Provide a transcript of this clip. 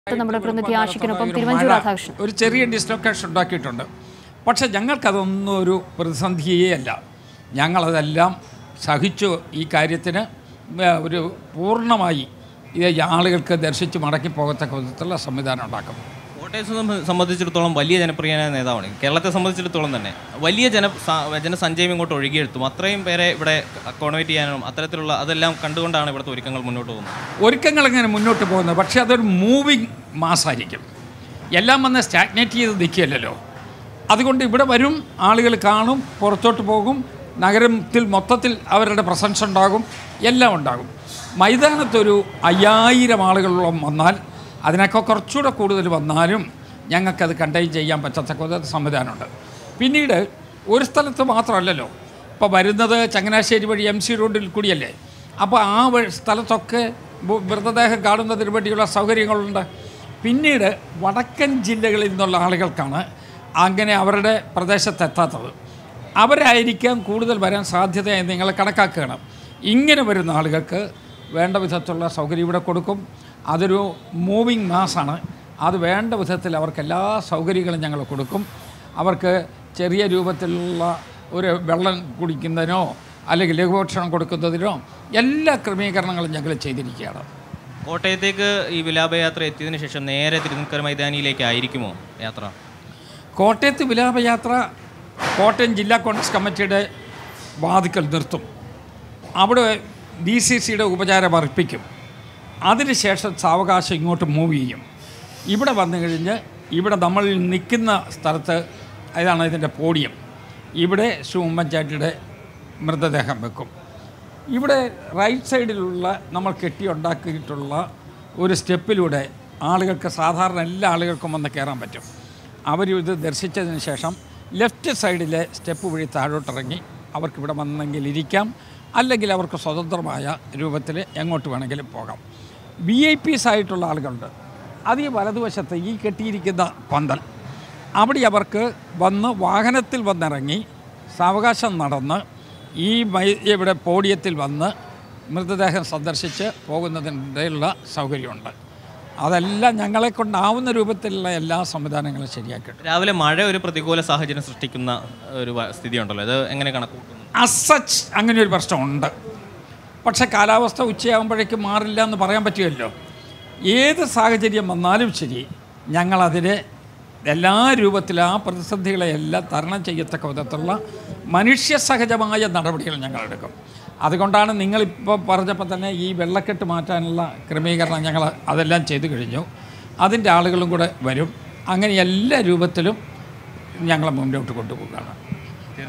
നമ്മുടെ പ്രതിനിധി ആഷിക്കിനൊപ്പം തിരുവഞ്ചൂർ രാധാകൃഷ്ണൻ ഒരു ചെറിയ ഡിസ്ലൊക്കേഷൻ ഉണ്ടാക്കിയിട്ടുണ്ട്. പക്ഷെ ഞങ്ങൾക്കതൊന്നും ഒരു പ്രതിസന്ധിയേ അല്ല. ഞങ്ങളതെല്ലാം സഹിച്ചു ഈ കാര്യത്തിന് ഒരു പൂർണ്ണമായി ഇത് ആളുകൾക്ക് ദർശിച്ച് മടക്കിപ്പോകത്തക്ക വിധത്തിലുള്ള സംവിധാനം ഉണ്ടാക്കും. കോട്ടയത്തെ സംബന്ധിച്ചിടത്തോളം വലിയ ജനപ്രിയനായ നേതാവാണ്. കേരളത്തെ സംബന്ധിച്ചിടത്തോളം തന്നെ വലിയ ജനസഞ്ചയം ഇങ്ങോട്ട് ഒഴുകിയെടുത്തും അത്രയും പേരെ ഇവിടെ അക്കോമഡേറ്റ് ചെയ്യാനും അത്തരത്തിലുള്ള അതെല്ലാം കണ്ടുകൊണ്ടാണ് ഇവിടുത്തെ ഒരുക്കങ്ങൾ മുന്നോട്ട് പോകുന്നത്. ഒരുക്കങ്ങൾ ഇങ്ങനെ മുന്നോട്ട് പോകുന്നത്, പക്ഷേ അതൊരു മൂവിങ് മാസമായിരിക്കും. എല്ലാം വന്ന് സ്റ്റാഗ്നേറ്റ് ചെയ്ത് നിൽക്കുകയല്ലോ. അതുകൊണ്ട് ഇവിടെ വരും, ആളുകൾ കാണും, പുറത്തോട്ട് പോകും, നഗരത്തിൽ മൊത്തത്തിൽ അവരുടെ പ്രസൻസ് ഉണ്ടാകും, എല്ലാം ഉണ്ടാകും. മൈതാനത്തൊരു 5000 ആളുകളോളം വന്നാൽ, അതിനൊക്കെ കുറച്ചുകൂടെ കൂടുതൽ വന്നാലും ഞങ്ങൾക്കത് കണ്ടെയ്ൻ ചെയ്യാൻ പറ്റത്തക്ക സംവിധാനമുണ്ട്. പിന്നീട് ഒരു സ്ഥലത്ത് മാത്രമല്ലല്ലോ, ഇപ്പോൾ വരുന്നത് ചങ്ങനാശ്ശേരി വഴി MC റോഡിൽ കൂടിയല്ലേ. അപ്പോൾ ആ സ്ഥലത്തൊക്കെ മൃതദേഹം കാണുന്നതിന് വേണ്ടിയുള്ള സൗകര്യങ്ങളുണ്ട്. പിന്നീട് വടക്കൻ ജില്ലകളിൽ നിന്നുള്ള ആളുകൾക്കാണ് അങ്ങനെ അവരുടെ പ്രദേശത്തെത്താത്തത്. അവരായിരിക്കാം കൂടുതൽ വരാൻ സാധ്യതയായി നിങ്ങൾ കണക്കാക്കുകയാണ്. ഇങ്ങനെ വരുന്ന ആളുകൾക്ക് വേണ്ട വിധത്തിലുള്ള സൗകര്യം ഇവിടെ കൊടുക്കും. അതൊരു മൂവിങ് മാസാണ്. അത് വേണ്ട വിധത്തിൽ അവർക്ക് എല്ലാ സൗകര്യങ്ങളും ഞങ്ങൾ കൊടുക്കും. അവർക്ക് ചെറിയ രൂപത്തിലുള്ള ഒരു വെള്ളം കുടിക്കുന്നതിനോ അല്ലെങ്കിൽ ലഘുഭക്ഷണം കൊടുക്കുന്നതിനോ എല്ലാ ക്രമീകരണങ്ങളും ഞങ്ങൾ ചെയ്തിരിക്കുകയാണ്. കോട്ടയത്തേക്ക് ഈ വിലാപയാത്ര എത്തിയതിനു ശേഷം നേരെ തിരുനക്കര മൈതാനിയിലേക്കായിരിക്കുമോ യാത്ര? കോട്ടയത്ത് വിലാപയാത്ര കോട്ടയം ജില്ലാ കോൺഗ്രസ് കമ്മിറ്റിയുടെ വാതിക്കൽ നിർത്തും. അവിടെ DCCയുടെ ഉപചാരം അർപ്പിക്കും. അതിനുശേഷം സാവകാശം ഇങ്ങോട്ട് മൂവ് ചെയ്യും. ഇവിടെ വന്നു കഴിഞ്ഞ് ഇവിടെ നമ്മൾ നിൽക്കുന്ന സ്ഥലത്ത് ഇതാണ് ഇതിൻ്റെ പോഡിയം. ഇവിടെ ശ്രീ ഉമ്മൻചാണ്ടിയുടെ മൃതദേഹം വെക്കും. ഇവിടെ റൈറ്റ് സൈഡിലുള്ള നമ്മൾ കെട്ടിയുണ്ടാക്കിയിട്ടുള്ള ഒരു സ്റ്റെപ്പിലൂടെ ആളുകൾക്ക്, സാധാരണ എല്ലാ ആളുകൾക്കും വന്ന് കയറാൻ പറ്റും. അവരിത് ദർശിച്ചതിന് ശേഷം ലെഫ്റ്റ് സൈഡിലെ സ്റ്റെപ്പ് വഴി താഴോട്ടിറങ്ങി അവർക്കിവിടെ വന്നെങ്കിൽ ഇരിക്കാം, അല്ലെങ്കിൽ അവർക്ക് സ്വതന്ത്രമായ രൂപത്തിൽ എങ്ങോട്ട് വേണമെങ്കിലും പോകാം. VIPs ആയിട്ടുള്ള ആളുകളുണ്ട്. അത് ഈ വലതുവശത്ത് ഈ കെട്ടിയിരിക്കുന്ന പന്തൽ, അവിടെ അവർക്ക് വന്ന് വാഹനത്തിൽ വന്നിറങ്ങി സാവകാശം നടന്ന് ഈ ഇവിടെ പോഡിയത്തിൽ വന്ന് മൃതദേഹം സന്ദർശിച്ച് പോകുന്നതിനുള്ള സൗകര്യമുണ്ട്. അതെല്ലാം ഞങ്ങളെ കൊണ്ടാവുന്ന രൂപത്തിലുള്ള എല്ലാ സംവിധാനങ്ങളും ശരിയാക്കിയിട്ടുണ്ട്. രാവിലെ മഴ ഒരു പ്രതികൂല സാഹചര്യം സൃഷ്ടിക്കുന്ന ഒരു സ്ഥിതി ഉണ്ടല്ലോ, അത് എങ്ങനെ കണക്കൂട്ടുന്നു? അസച്ച് അങ്ങനെ ഒരു പ്രശ്നമുണ്ട്. പക്ഷേ കാലാവസ്ഥ ഉച്ചയാകുമ്പോഴേക്കും മാറില്ല എന്ന് പറയാൻ പറ്റുമല്ലോ. ഏത് സാഹചര്യം വന്നാലും ശരി, ഞങ്ങളതിനെ എല്ലാ രൂപത്തിലും ആ പ്രതിസന്ധികളെയെല്ലാം തരണം ചെയ്യത്തക്ക വിധത്തിലുള്ള മനുഷ്യസഹജമായ നടപടികൾ ഞങ്ങളെടുക്കും. അതുകൊണ്ടാണ് നിങ്ങളിപ്പോൾ പറഞ്ഞപ്പോൾ തന്നെ ഈ വെള്ളക്കെട്ട് മാറ്റാനുള്ള ക്രമീകരണം ഞങ്ങൾ അതെല്ലാം ചെയ്തു കഴിഞ്ഞു. അതിൻ്റെ ആളുകളും കൂടെ വരും. അങ്ങനെ എല്ലാ രൂപത്തിലും ഞങ്ങൾ മുന്നോട്ട് കൊണ്ടുപോകുകയാണ്.